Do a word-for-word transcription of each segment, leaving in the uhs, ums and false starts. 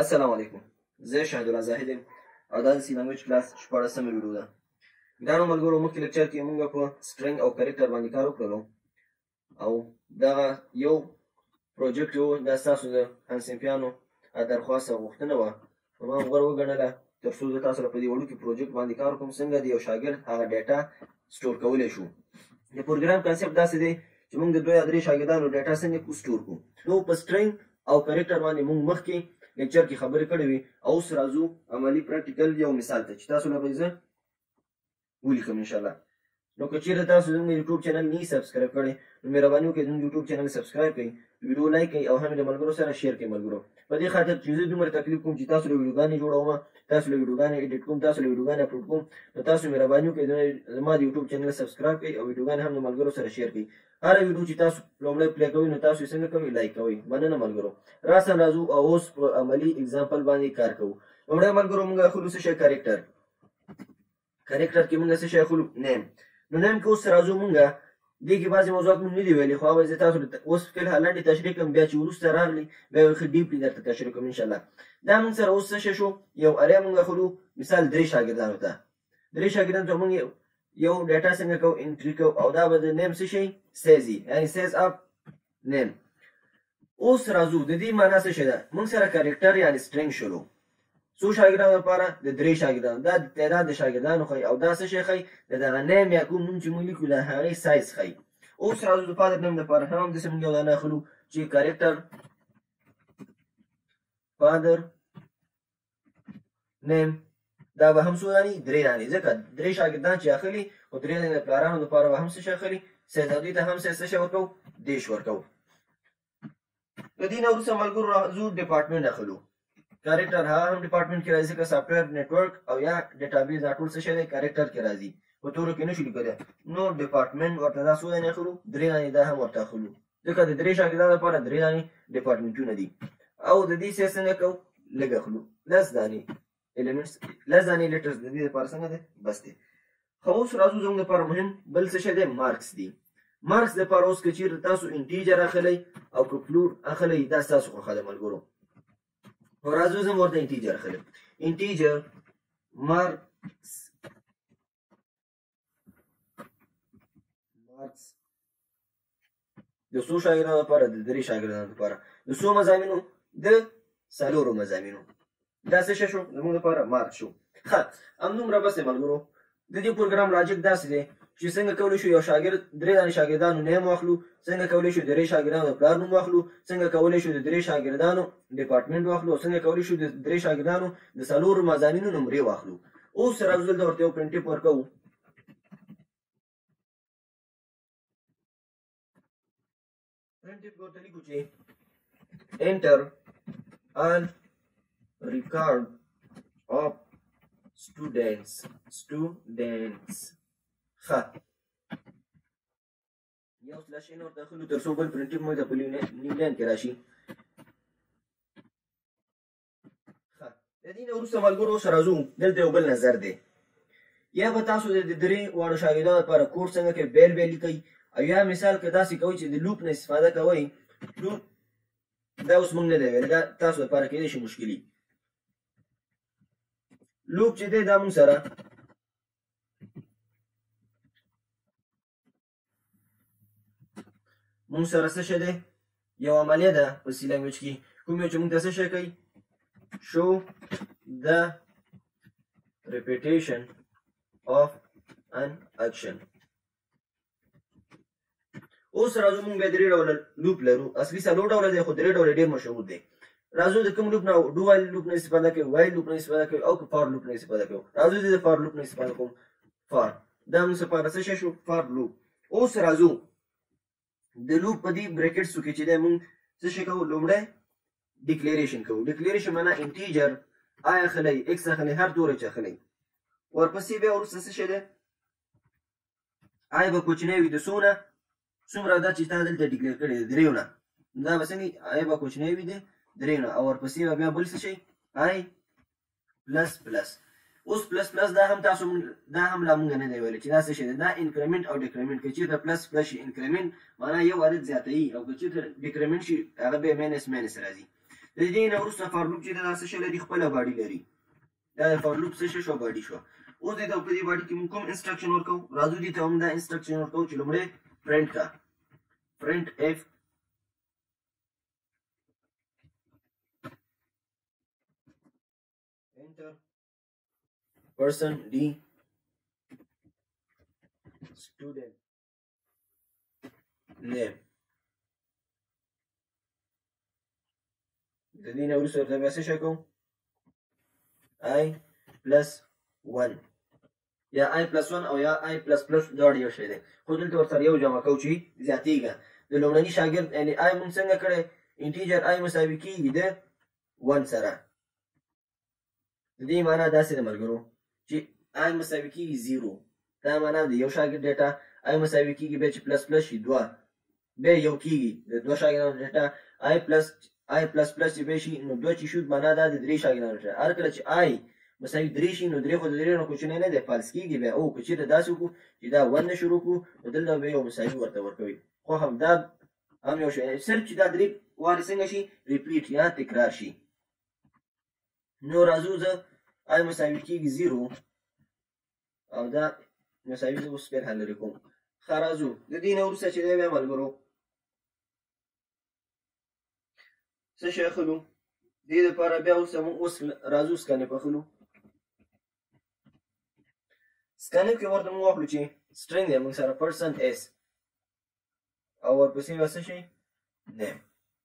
السلام علیکم. زه شاهد الله زاهد یم او دا د سی لنګویج کلاس شپاړسمه ویډیو ده. ګرانو ملګرو، مخکې لیکچر کې موږ په سټرنګ او کرکټر باندې کار وکړلو او دغه یو پروجیکټ و، دا ستاسو د همصنفیانو درخواست او غوښتنه وه. ما غوره وګڼله تر څو زه تاسو سره په دې وړوکي پروجیکټ باندې کار وکړم، څنګه د یو شاګرد هغه ډیټا سټور کولی شو. د پروګرام کنسپټ داسې دی چې موږ د دوه یا درې شاګردانو ډیټا څنګه سټور کړو. نو په سټرنګ او کرکټر باندې موږ مخکې لیکچر کې خبرې کړې وي، او اوس راځو عملي پریکټیکل یو مثال ته چې تاسو له به زه ولیکم انشاءالله. نو که چېرته تاسو زموږ یوټیوب چینل نه سبسکرایب کړی نو مهرباني وکړئ زموږ یوټیوب چینل سبسکرایب کړئ، ویډیو لایک کړئ او هم د ملګرو سره شیر کړئ. ملګرو په دې خاطر چې زه دومره تکلیف کوم چې تاسو له ویډیوګانې جوړوم، تاسو له ویډیوګانې ایډیټ کوم، تاسو له ویډیوګانې اپلوډ کوم، نو تاسو مهرباني وکړئ زما د یوټیوب چینل سبسکرایب کړئ او ویډیوګانې هم د ملګرو سره شیر کړئ. هره ویډیو چې تاسو لومړی پلی کوئ نو تاسو یې څنګه کوئ؟ لایک کوئ. مننه ملګرو. راسه راځو او اوس په عملي اګزامپل باندې کار کوو. لومړی ملګرو موږ اخلو څه شی؟ کرکټر. کرکټر کې موږ څه شی اخلو؟ نیم. نو نیم کې اوس راځو موږ دې کې بعضې موضوعات موږ نه دي ویلي، خو هغه زه تاسو اوس فلحال لنډې تشریح کړم، بیا چې وروسته راغلي بیا یې ښه ډیپلي درته تشریح کوم انشاءالله. دا موږ سره اوس څه شی شو؟ یو اریا موږ اخلو، مثال درې شاګردانو ته. درې شاګردانو ته موږ یو ډیټا څنګه کوو؟ انټري کوو، او دا به د نیم څه شی؟ سیز وي، یعنې سیز اف نیم. اوس راځو د دې معنا څه شی ده؟ موږ سره کرکټر یعنې سټرنګ شلو. څو شاګردانو لپاره؟ د درې شاګردانو. دا د تعداد د شاګردانو ښیي، او دا څه شی ښیي؟ د دغه نیم یا کوم نوم چې موږ لیکو د هغې سایز ښیي. اوس راځو د فادر نیم لپاره هم داسې موږ یو دانه اخلو چې کرکټر فادر نیم، دا به هم څو دانې؟ درې دانې، ځکه درې شاګردان چې اخلي خو درې دانې د پلارانو لپاره به هم څه شی اخلي؟ سیز. او دې ته هم سیز څه شی ورکوو؟ دیش ورکوو. د دې نه وروسته ملګرو راځو ډپارټمنټ اخلو. کرکټر هغه هم ډپارټمنټ کې راځي، ځکه سافټویر نیټورک او یا ډیټابیس دا ټول څه شی دی؟ کرکټر کې راځي. په تورو کې نشو لیکلی. نو ډپارټمنټ ورته دا څو دانې اخلو؟ درې دانې. دا هم ورته اخلو ځکه د درې شاګردانو لپاره درې دانې ډپارټمنټونه دي. او د دې سیز څنګه کوو؟ لږ اخلو، لس دانې ایلیمنټس، لس دانې لیټرز د دې لپاره څنګه دی؟ بس دی. خو اوس راځو زموږ لپاره مهم بل څه شی دی؟ مارکس دی. مارکس لپاره اوس که چېرته تاسو انټیجر اخلئ او که فلوټ اخلئ دا ستاسو خوښه ده ملګرو. نو راځو زه ورته انټیجر اخلم. انټیجر مارکس مارکس د څو شاګردانو لپاره؟ د درې شاګردانو لپاره. د څو مضامینو؟ د څلورو مضامینو. دا څه شی شو؟ زموږ لپاره مارکس شو. ښه، همدومره بس دی ملګرو. د دې پروګرام لاجک داسې دی چې څنګه کولی شو یو شاګرد درې دانې شاګردانو نیم واخلو، څنګه کولی شو درې شاګردانو د پلار نوم واخلو، څنګه کولی شو د درې شاګردانو ډپارټمنټ واخلو، او څنګه کولی شو د درې شاګردانو د څلورو مضامینو نمرې واخلو. اوس راځو دلته ورته یو پرنټیپ ورکوو. پرنټیپ ورته لیکو چې انټر ان ریکارډ اف students students ښه، یو سلاش ان ورته اخلو تر څو بل پرنټیپ موږ ته په نیو لاین کې راشي. ښه، د دې نه وروسته ملګرو اوس راځو دلته یو بل نظر دی. یا به تاسو د درې واړو شاګردانو لپاره کوډ څنګه کوئ؟ بیل بیل لیکئ، او یا مثال که داسې کوئ چې د لوپ نه استفاده کوئ. لوپ دا اوس موږ نه دی ویلی، دا تاسو لپاره کېدای شي مشکلي. لوپ چې دی دا موږ سره موږ سره څه شی دی؟ یو عملیه ده په سی لنګویج کې، کوم یو چې موږ ته څه شی کوي؟ شو د ریپیټیشن of an action. اوس راځو موږ بیا درې ډوله لوپ لرو. اصلي څلور ډوله دی خو درې ډوله ډېر مشهور دی. راځو د کوم لوپ نه؟ ډو وایل لوپ نه استفاده کوي، وایل لوپ نه استفاده کوي، او که فار لوپ نه استفاده کوي. راځو د فار لوپ نه استفاده کوم. فار دا موږ لپاره څه شی شو؟ فار لوپ. اوس راځو د لوپ په دې بریکټسو کې چې دی موږ څه شی کوو؟ لومړی ډیکلیریشن کوو. ډیکلیریشن معنا انټیجر آی اخلئ، ایکس اخلئ، هر توری چې اخلئ. ورپسې بیا وروسته څه شی دی؟ آی به کوچنی وي د څو نه؟ څومره دا چې تا دلته ډیکلیر کړی دی؟ دریو نه. دا به څنګه؟ آی به کوچنی وي د درې نه، او ورپسې به بیا بل څه شی؟ آی پلس پلس. اوس پلس پلس دا هم تاسو دا هم لا مونږ نه دی ویلی چې دا څه شی دی؟ دا انکریمنټ او ډیکریمنټ. که چېرته پلس پلس شي انکریمنټ معنا یو عدد زیاتوي، او که چېرته ډیکریمنټ شي هغه بیا مینس مینس راځي. د دې نه وروسته فار لوپ چې دا څه شی لري خپله باډي لري دا د فار لوپ څه شی شو باډي شو اوس دې ته په دې باډي کې موږ کوم انسټرکشن ورکوو راځو دې ته هم دا انسټرکشن ورکوو چې لومړی پرنټ کا print f enter person d student name د دې نه وروسته ورته بیا څه شی کوو i plus one یا i plus one او یا i plus plus دواړه یو شی دی خو دلته ورسره یو جمع کوو چې زیاتېږي د لومړني شاګرد یعنې i مونږ څنګه کړی انټیجر i مساوي کېږي د one سره د دې معنا داسې ده ملګرو چې i مساوي کېږي زیرو دا معنا د یو شاګرد ډیټا i مساوي کېږي بیا چې پلس پلس شي دوه بیا یو کېږي د دوه شاګردانو ډیټا i پلس i پلس پلس چې بیا شي نو دوه چې شو معنا دا د درې شاګردانو ډیټا هر کله چې i مساوي درې شي نو درې خو د درې نه کوچنی نه دی فالس کېږي بیا او که چېرته داسې وکړو چې دا ون نه شروع کړو نو دلته به یو مساوي ورته ورکوي خو همدا هم یو شی صرف چې دا درې وارې څنګه شي ریپیټ یا تکرار شي نو راځو زه i مساوي کېږي زیرو او دا مساوي زه اوس بیا حل لرې کوم ښه راځو د دې نه وروسته چې دی بیا ملګرو څه شی اخلو دې دپاره بیا اوس موږ اوس راځو سکانف اخلو سکانف کې ورته موږ واخلو چې سټرنګ دی موږ سره پرسن اس او ورپسې بیا څه شي نیم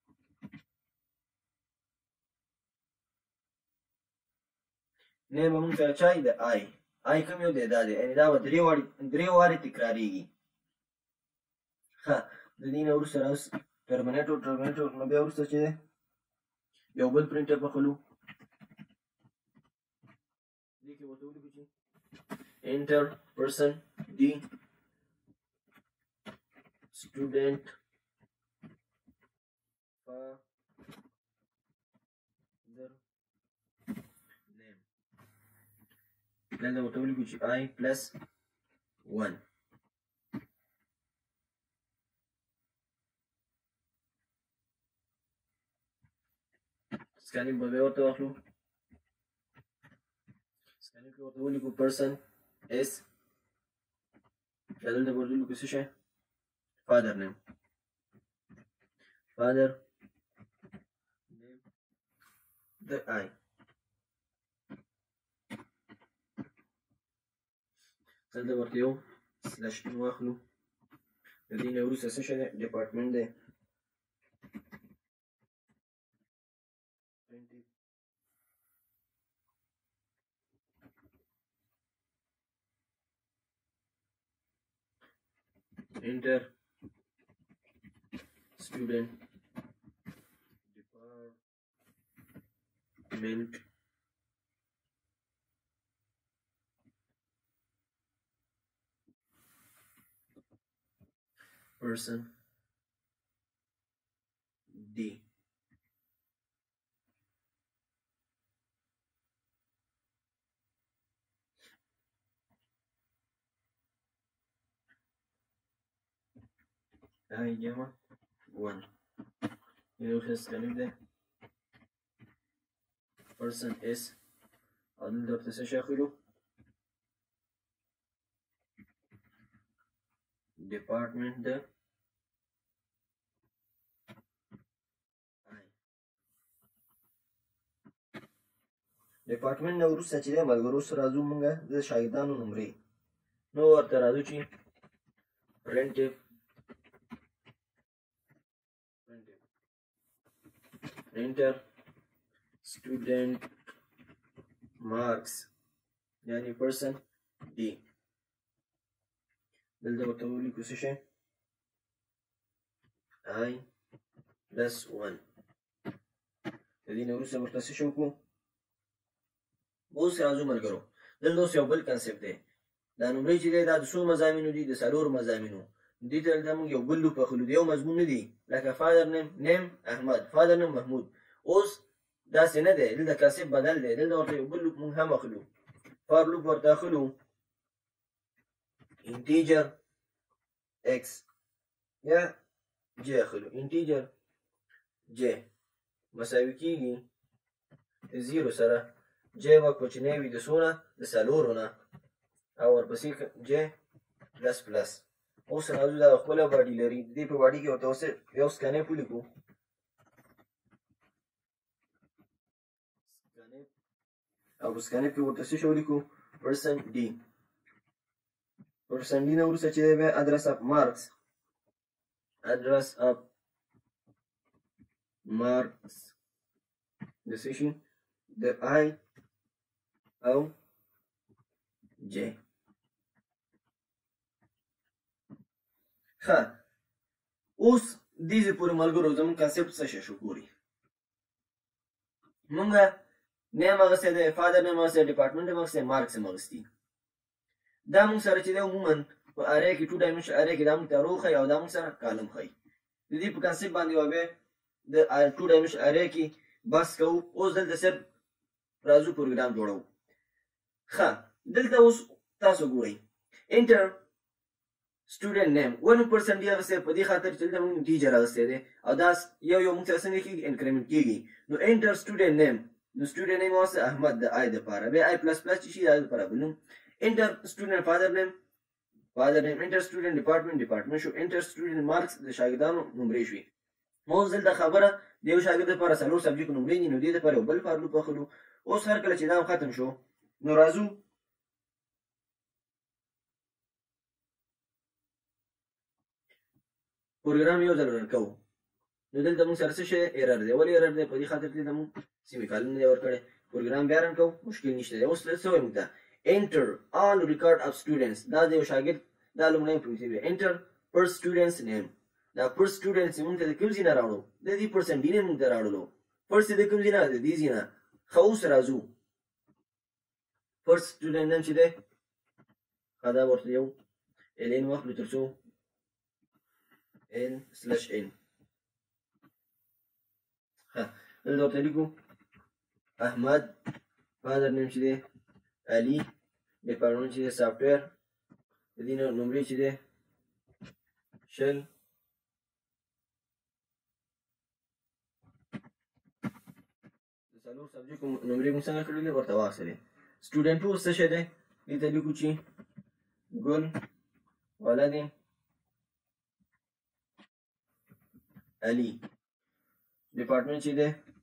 نیم به موږ سره چای د آی آی کوم یو دی دا دی یعنې دا به درې وارې درې وارې تکرارېږي ښه د دې نه وروسته راوس ټرمینیټور ټرمینیټور نو بیا وروسته چې دی یو بل پرنټر پخلو دې کې ورته ولیکو چې enter person d student father name دلته ورته ولیکو چې i plus one سکانینګ به بیا ورته واخلو سکانینګ کې ورته ولیکو person s دلته ورته ولیکو څه شی father name father name د i دلته ورته یو سلاش ان واخلو د دې نه وروسته څه شی دی ډپارټمنټ دی enter student department person d I gamma one you has scanning the person is عدل ده بتسشاخله department ده department نه وروسته چې دی ملګرو سره راځو مونږه د شاګردانو نمرې نو ورته راځو چې printf enter student marks یعنی person d دلته ورته ولیکو څه شی i plus one د دې نه وروسته ورته څه شی وکړو اوس راځو ملګرو دلته اوس یو بل کنسپټ دی دا نمرې چې دی دا د څو مضامینو دي د څلورو مضامینو دې ته دلته موږ یو بل لوپ اخلو د یو مضمون نه دی لکه فادر نیم نیم احمد فادر نیم محمود اوس داسې نه دی دلته کنسپټ بدل دی دلته ورته یو بل لوپ موږ هم اخلو فار لوپ ورته اخلو انټیجر x یا j اخلو انټیجر j مساوي کېږي زیرو سره جې به کوچنی وي د څونه د څلورو نه او ورپسې جې پلس پلس. اوس راځو دا خپله باډي لري د دې په باډي کې ورته اوس یو سکنیپ ولیکو. او په سکنیپ کې ورته څه شی ولیکو پرسن ډي. پرسن ډي نه وروسته چې دی بیا ادرس اف مارکس ادرس اف مارکس د څه شي د آی او جې. ښه اوس دې پورې ملګرو زموږ کانسپټ څه شی شو ګوري. مونږه نیم اغستی دی فادر نیم اغستی ډپارټمنټ نیم اغستی مارکس هم اغستی. دا مونږ سره چې دی عموما په ارې کې ټو ډایمنشن ارې کې دا مونږ ته رو ښیي او دا مونږ سره کالم ښیي. د دې په کانسپټ باندې به بیا د ټو ډایمنشن ارې کې بس کوو. اوس دلته صرف راځو پروګرام جوړوو. ښه دلته اوس تاسو ګورئ انټر سټوډنټ نیم ون پرسنټ ډي اغستی په دې خاطر چې دلته مونږ انټیجر اغستی دی او دا یو یو مونږ سره څنګه کېږي انکریمنټ کېږي. نو انټر سټوډنټ نیم نو سټوډنټ نیم واسطه احمد د آی دپاره بیا آی پلس پلس چې شي د آی دپاره بلوم. انټر سټوډنټ فادر نیم فادر نیم انټر سټوډنټ ډپارټمنټ ډپارټمنټ شو. انټر سټوډنټ مارکس د شاګردانو نمرې شوې. اوس دلته خبره د یو شاګرد دپاره څلور سبجیکټ نمرې دي نو دې دپاره یو بل فارلوپ اخلو. اوس هر کله چې دا ختم شو نو راځو پروګرام یو ځل رن کوو. نو دلته مونږ سره څه شی ایرر دی. ولې ایرر دی؟ په دې خاطر چې دلته مونږ سیمي کالن نه دی ورکړی. پروګرام بیا رن کوو مشکل نشته دی. اوس څه وایي مونږ ته انټر آل ریکارډ اف سټوډنټس دا د یو شاګرد دا لومړی پروسیجر دی. انټر پر سټوډنټس نیم دا پر سټوډنټس مونږ ته د کوم ځای نه راوړو د دې پرسنټ ډي نه مونږ ته راوړلو. فرست د کوم ځای نه د دې ځای نه. ښه اوس راځو فرست سټوډنټ نیم چې دی ښه دا ورته یو ال ان واخلو تر څو n slash n. ها دلته ورته لیکو احمد فادر نیم چې دی علي ډپارټمنټ چې دی سافټویر د دې نمرې چې دی شل د څلور سبجیکټو نمرې موږ څنګه کړلې ورته واخلې. سټوډنټ ټو څه شی دی دلته لیکو چې ګل ولدي علي ډپارټمنټ چې دی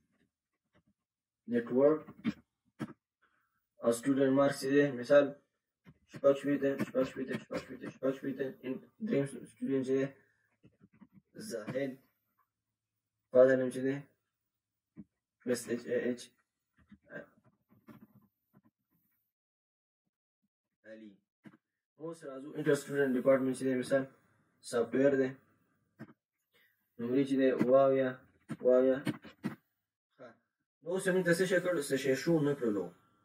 نیټورک او سټوډنټ مارکس چې دی مثال شپږ شپېته شپږ شپېته شپږ شپېته شپږ شپېته. دریم سټوډنټ چې دی زاهد فادر نیم چې دی پلس ایچ ای ایچ علي. اوس راځو انټر سټوډنټ ډپارټمنټ چې دی مثال سافټویر دی نمرې چې دی واویا واویا. ښه نو اوس موږ ته څه شی کړو څه شی شو نه کړلو.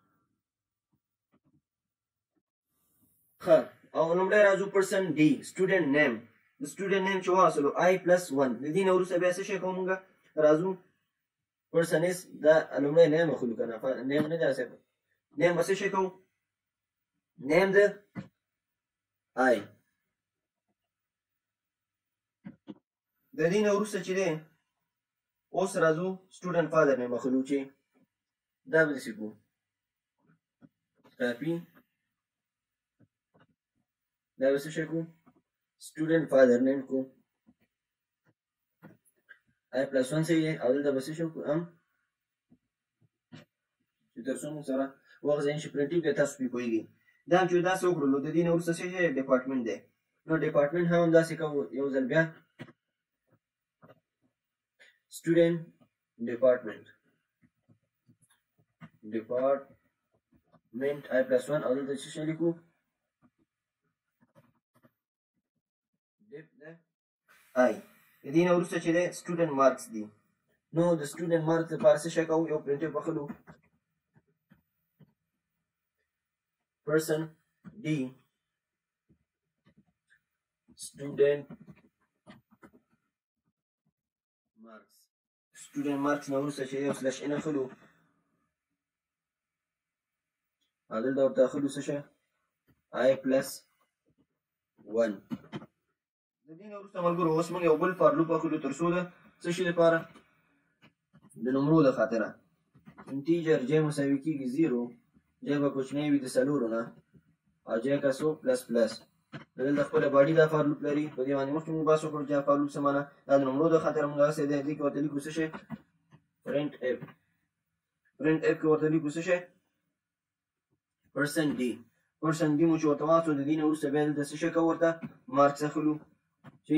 ښه او لومړی راځو پرسن ډي سټوډنټ نیم د سټوډنټ نیم چې واصلو آی پلس ون. د دې نه وروسته بیا څه شی کوو موږ راځو پرسن اس دا لومړی نیم اخلو که نه نیم نه دی صاحب نیم به څه شی کوو نیم د آی. د دې نه وروسته چې دی اوس راځو سټوډنټ فادر نیم اخلو چې دا به داسې کوو کاپي دا به څه شی کوو سټوډنټ فادر نیم کوو آی پلس ون صحیح دی او دلته به څه شی کوو ام چې تر څو موږ سره وخت ځین شي پرنټینګ دی تاسو پرې پوهېږئ. دا هم چې داسې وکړلو د دې نه وروسته څه شی ډپارټمنټ دی نو ډپارټمنټ هم همداسې کوو یو ځل بیا student department department I plus one او دلته څه شی لیکو dip د I. د دې نه وروسته چې دی student marks دي نو د student marks لپاره څه شی کوو یو پرنټ اخلو person D student marks student marks نه وروسته چې یو سلش ان اخلو او دلته ورته اخلو څه شی I plus one. د دې نه وروسته ملګرو اوس موږ یو بل فار لوپ اخلو تر څو د څه شي لپاره د نمرو د خاطره انټیجر j مساوي کېږي زیرو j به کوچنی وي د څلورو نه او j که څو پلس پلس دلته خپله باډي دا فار لوپ لري په دې باندې مخکې موږ بحث وکړو چې دا فار لوپ څه معنی دا د نمرو د خاطره موږ هغسې دی دې کې ورته لیکو څه شی پرنټ اف پرنټ اف کې ورته لیکو څه شی پرسنټ ډي پرسنټ ډي مو چې ورته واچو د دې نه وروسته بیا دلته څه شی کوو ورته مارکس اخلو چې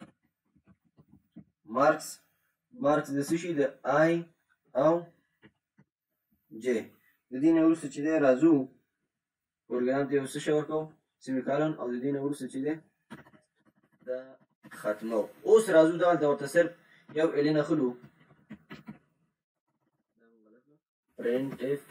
مارکس مارکس د څه شي د آی او جې د دې نه وروسته چې دی راځو پروګرام ته یو څه شی ورکوو سیمیکالن او د دې نه وروسته چې دی دا ختمو اوس راځو دلته ورته صرف یو الین اخلو پرنټ اف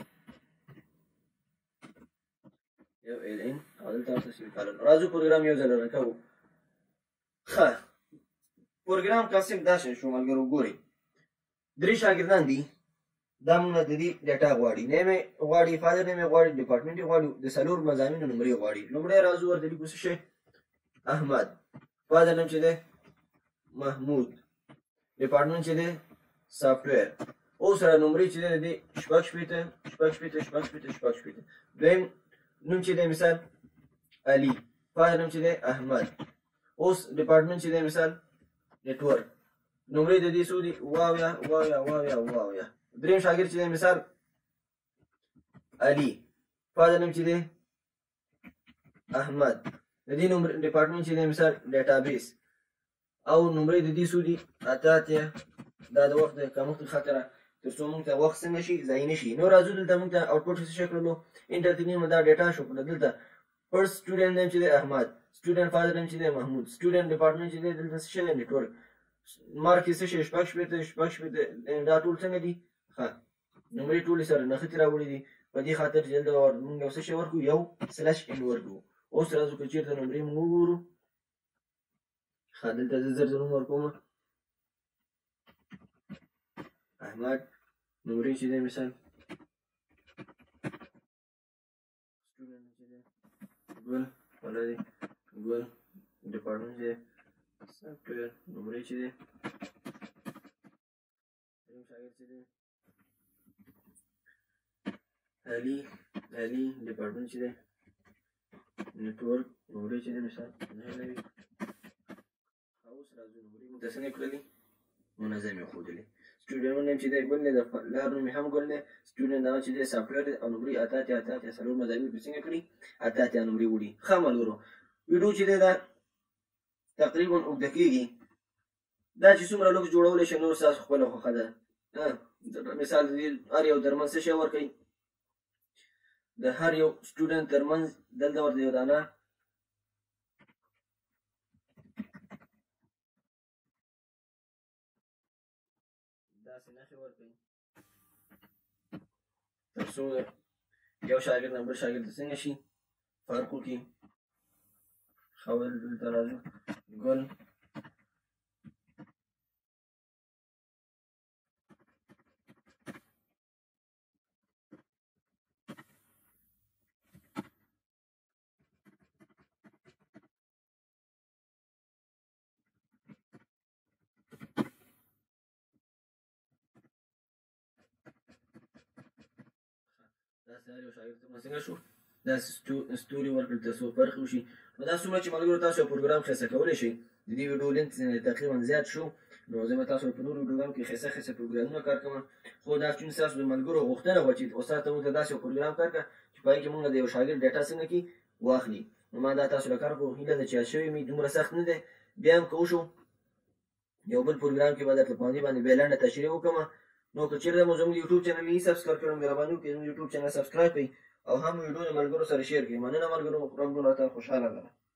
یو الین او دلته ورته سیمیکالن راځو پروګرام یو ځل رن کوو ښه پروګرام کانسپټ دا شی شو ملګرو ګورئ درې شاګردان دي دا موږ نه د دې ډیټا غواړي نیم یې غواړي فادر نیم یې غواړي ډپارټمنټ یې غواړي د څلور مضامینو نمرې غواړي لومړی راځو ورته لیکو څه شی احمد فادر نیم چې دی محمود ډپارټمنټ چې دی سافټویر اوس سره نمرې چې دی د دې شپږ شپېته شپږ شپېته شپږ شپېته شپږ شپېته دویم نوم چې دی مثال علي فادر نیم چې دی احمد اوس ډپارټمنټ چې دی مثال نیټورک نمرې د دې څو دي اوه اویا اوه اویا اوه اویا اوه اویا دریم شاګرد چې دی مثال علي فادر نیم چې دی احمد د دې نمبر ډپارټمنټ چې دی مثال ډیټابیس او نمرې د دې څو دي اته اتیا دا د وخت د کمښت خاطره تر څو موږ ته وخت څنګه شي ضایع نه شي نو راځو دلته موږ ته آوټپوټ څه شی کړلو انټر ته نیمه دا ډیټا شو کړه دلته فرست سټوډنټ نیم چې دی احمد سټوډنټ فادر نیم چې دی محمود سټوډنټ ډپارټمنټ چې دی دلته څه شی دی نیټورک مارک یې څه شی شپږ شپېته شپږ شپېته دا ټول څنګه دي ښه نمرې ټولې سره نښتې راوړي دي په دې خاطر چې دلته موږ یو څه شی ورکړو یو سلش ان ورکړو اوس راځو که چېرته نمرې موږ وګورو ښه دلته زه زر زر نوم ورکوم احمد نمرې چې دی مثال سټوډنټ چې دی ګل ولا دی ګل ډپارټمنټ چې دی سافټویر نمرې چې دی دریم شاګرد چې دی علي علي ډپارټمنټ چې دی نیټورک نمرې چې دی مثال نهه نوي اوس راځو نمرې موږ ته څنګه کړلې منظم یې ښودلې سټوډنټ نیم چې دی ګل دی د لار نوم یې هم ګل دی سټوډنټ هغه چې دی سافټویر دی او نمرې اته اتیا اته اتیا څلور مضامین پرې څنګه کړي اته اتیا نمرې وړي ښه ملګرو ویډیو چې دی دا تقریبا اوږده کېږي دا چې څومره لوکس جوړولی شي نور ستاسو خپله خوښه ده مثال د دې هر یو ترمنځ څه شی ورکوي د هر یو سټوډنټ ترمنځ دلته ورته یو دانه داسې نښې ورکوي تر څو یو شاګرد نه بل شاګرد ته څنګه شي فرق وکړي ښه دلته راځو ګل داسې هر یو شاګرد ترمنځ څنګه شو داسې ستوري ورکړل تر څو فرق وشي نو دا څومره چې ملګرو تاسو یو پروګرام ښایسته کولی شئ د دې ویډیو لینک تقریبا زیات شو نو زه به تاسو په نورو ویډیوګانو کې ښایسته ښایسته پروګرامونه کار کوم خو دا چون ستاسو د ملګرو غوښتنه وه چې استاد ته موږ ته داسې یو پروګرام کار کړه چې په هغې کې موږ د یو شاګرد ډیټا څنګه کړي واخلي نو ما دا تاسو له کار کوو هیله ده چې یاد شوی مې دومره سخت نه دی بیا هم که وشو یو بل پروګرام کې به درته په همدې باندې بیا لنډه تشریح وکړم نو که چېرته مو زموږ یوټیوب چینل نه سبسکرایب کړی مهرباني وکړئ زموږ یوټیوب چینل سبسکرایب کړئ او هم ویډیو د ملګرو سره شیر کړئ مننه ملګرو رب دې راته خوشحاله لره